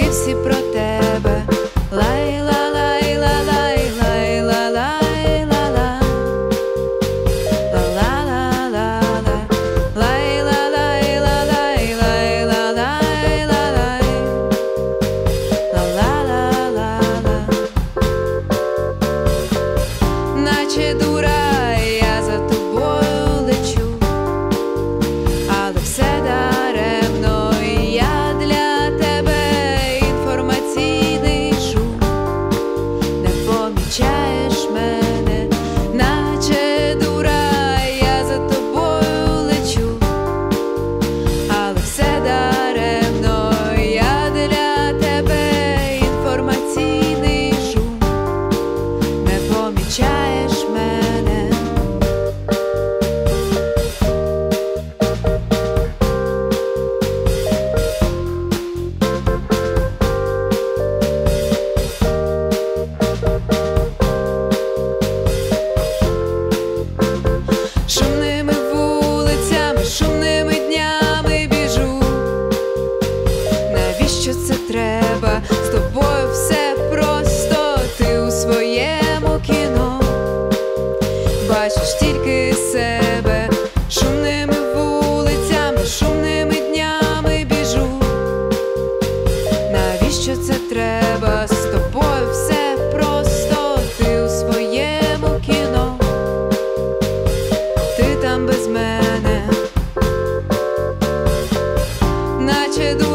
думки всі про тебе. Наче дура, я за тобою лечу, але все даремно, і я для тебе інформаційний шум. Не помічаєш мене, наче дура, я за тобою лечу, але все даремно, я для тебе інформаційний шум. Не помічаєш мене. Шумними вулицями, шумними днями біжу. Навіщо це треба? З тобою все просто, ти у своєму кіно бачиш тільки себе. Шумними вулицями, шумними днями біжу. Навіщо це треба? З тобою все просто, ти у своєму кіно. Ти там без мене, наче дура.